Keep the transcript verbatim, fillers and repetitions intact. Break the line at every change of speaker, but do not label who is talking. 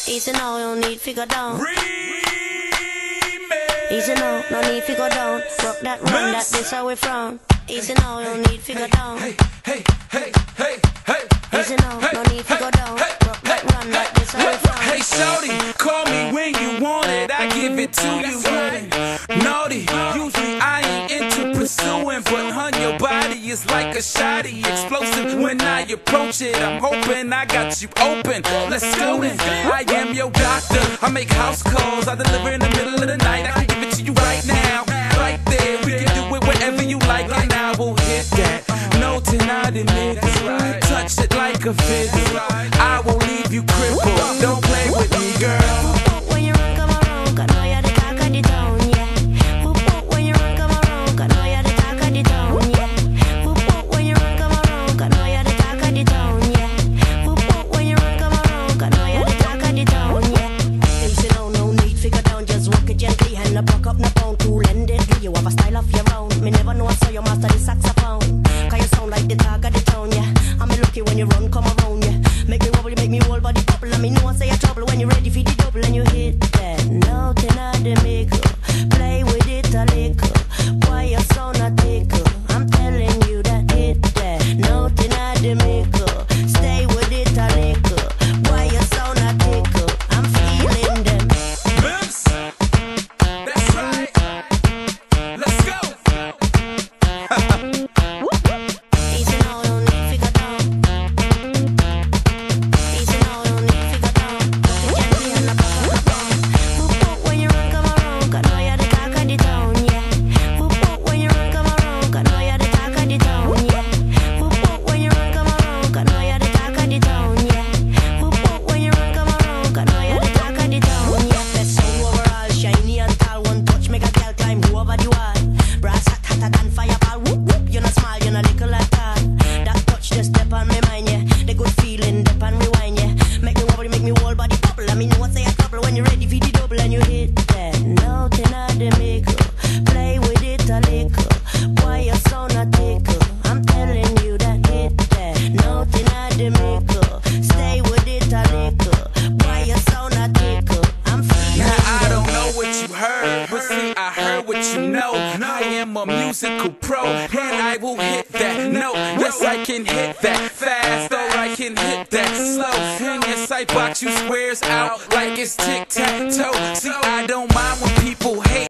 Easy now, no need figure down.
Remix.
Easy now, no need figure down. Rock that run, that this how we from. Easy now, no need figure down.
Hey, hey, hey, hey, hey.
Easy now, no need figure down. Rock that run, that this how we from.
Hey shorty, call me when you want it, I give it to you. Naughty, usually I ain't into pursuing, but hun, your body is like a shotty, explosive when I approach it. I'm hoping I got you open. Let's go in. I am your doctor. I make house calls. I deliver in the middle of the night. I can give it to you right now, right there. We can do it wherever you like, and I will hit that. No denying it. Touch it like a fiddle. I will leave you crippled. Don't play with me, girl.
When you run, come around, I know you're the talk of the town, yeah. When you run, come around, I know you're the talk of the town, yeah. When you run, come around, I know you're the talk of the town, yeah. When you run, come around, I know you're the talk of the town, yeah. Easy now, no need figure down, just walk it gently, hand up, buck up, no pound, cool and deadly. You have a style of your own. Me never know I saw you master the saxophone. Cause you sound like the talk of the town, yeah. I'm lucky when you run, come around, yeah. Make me wobble, make me whole body bubble. And me know I say you're trouble when you're ready for the double and you hit that. Nothing I the maker. Play with it a little. Why you so not tickle? I'm telling you that hit that. Nothing I the maker. Stay with it a little. Why you so not tickle? I'm feeling them.
Mims, that's right. Let's go.
Easy now, no need figure down. Easy now, no need figure down. Walk it gently and I pop up the phone. When you run, come around, I know you're the talk of the town, yeah. When you run, come around, I know you're the talk of the town, yeah. When you run, come around, I know you're the talk of the town, yeah. When you run, come around, I know you're the talk of the town, yeah. Best sound overall, shiny and tall. One touch make a girl climb over the wall. Brass hot, hotter than fireball. Whoop whoop, you're not small, you're not little at all. That touch just step on my mind, yeah. The good feeling, dip and rewind, yeah. Make me wobble, make me whole body bubble. I mean, you want say a couple when you're ready for the double and you hit that. Nothing I the maker. Play with it a little. Why you so not tickle? I'm telling you that hit that. Nothing I the maker. Stay with it a little. Why you so not tickle? I'm feeling
Now I
them.
don't know what you heard, but see I heard what you know. I am a musical pro, and I will hit that note. Yes, I can hit that fast, or I can hit that slow. And yes, I box you squares out like it's tic-tac-toe. See, I don't mind when people hate.